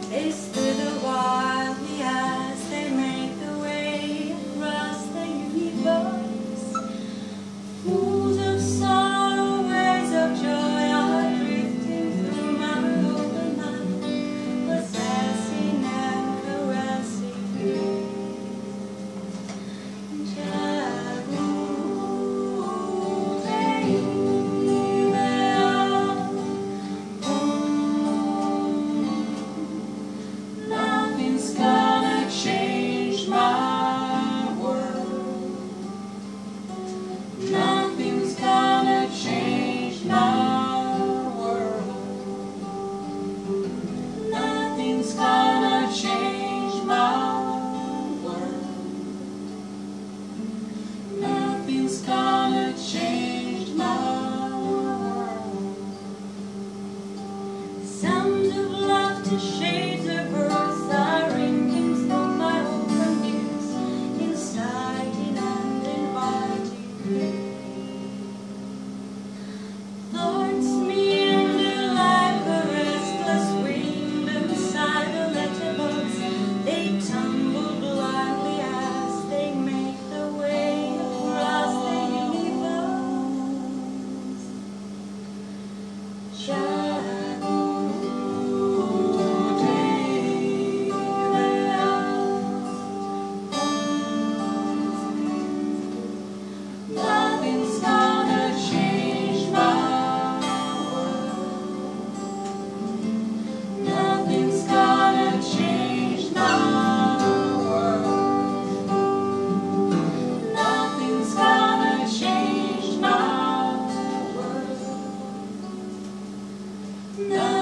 They stood a while as they made the way across the universe. Pools of sorrow, waves of joy are drifting through my open mind, possessing and caressing me. Nothing's gonna change my world. Nothing's gonna change my world. Nothing's gonna change my world. Nothing's gonna change my world. Sounds of laughter, shades of earth are ringing through my open ears, inciting and inviting me. Thoughts meander like a restless wind inside the letterbox. They tumble blindly as they make the way across the universe. Nothing's gonna change my world. Nothing's gonna change my world. Nothing's gonna change my world.